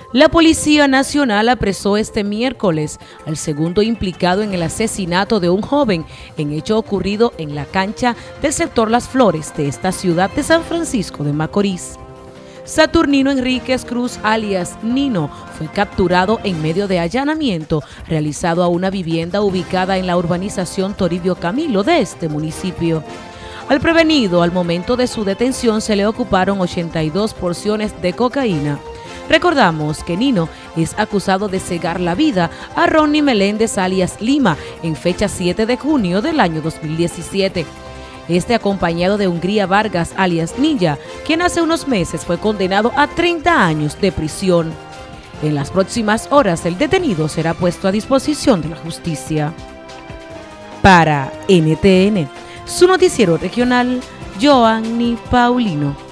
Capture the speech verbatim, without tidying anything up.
La Policía Nacional apresó este miércoles al segundo implicado en el asesinato de un joven en hecho ocurrido en la cancha del sector Las Flores de esta ciudad de San Francisco de Macorís. Saturnino Enríquez Cruz, alias Nino, fue capturado en medio de allanamiento realizado a una vivienda ubicada en la urbanización Toribio Camilo de este municipio. Al prevenido, al momento de su detención, se le ocuparon ochenta y dos porciones de cocaína. Recordamos que Nino es acusado de cegar la vida a Ronnie Meléndez alias Lima en fecha siete de junio del año dos mil diecisiete. Este acompañado de Hungría Vargas alias Ninja, quien hace unos meses fue condenado a treinta años de prisión. En las próximas horas el detenido será puesto a disposición de la justicia. Para N T N, su noticiero regional, Joanny Paulino.